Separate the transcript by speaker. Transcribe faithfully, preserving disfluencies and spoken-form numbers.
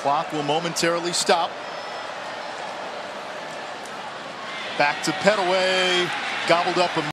Speaker 1: Clock will momentarily stop. Back to Pettaway, gobbled up.